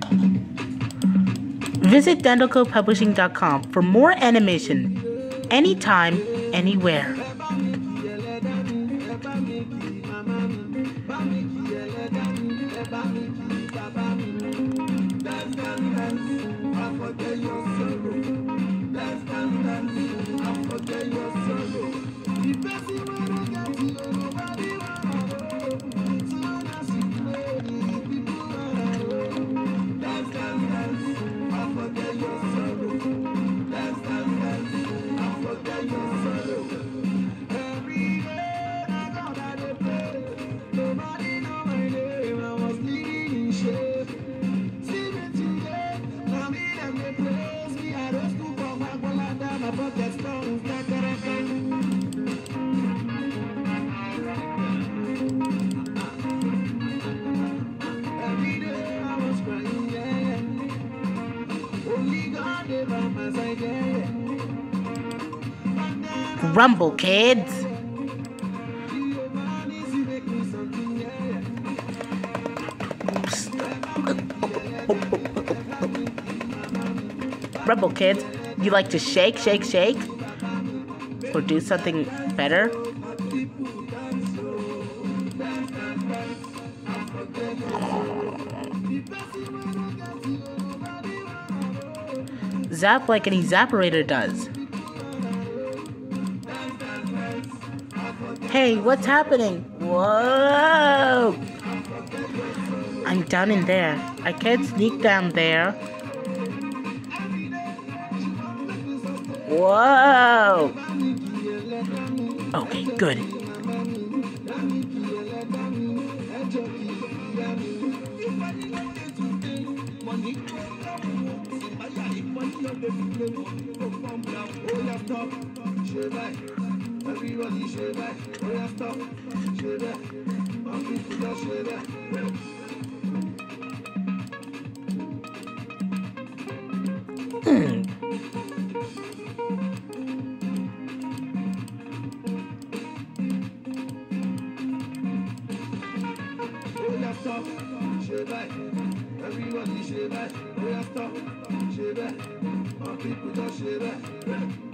Visit dentalcopublishing.com for more animation, anytime, anywhere. Rumble kids. Rumble kids, you like to shake, shake, shake? Or do something better? Zap like an evaporator does. Hey, what's happening? Whoa! I'm down in there. I can't sneak down there. Whoa! Okay, good. Everybody shake back, oh yeah, stop, shake back, my people just shake back. Oh yeah, stop, shake back, everybody shake back, oh yeah, stop, shake back, my people just shake back.